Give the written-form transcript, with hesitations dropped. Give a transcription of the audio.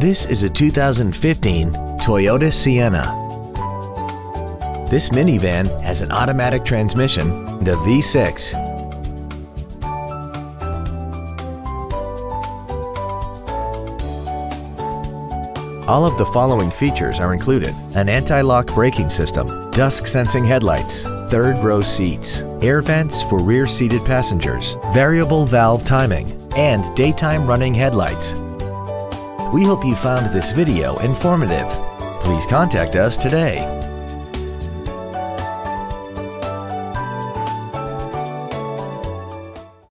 This is a 2015 Toyota Sienna. This minivan has an automatic transmission and a V6. All of the following features are included: an anti-lock braking system, dusk-sensing headlights, third-row seats, air vents for rear-seated passengers, variable valve timing, and daytime running headlights. We hope you found this video informative. Please contact us today.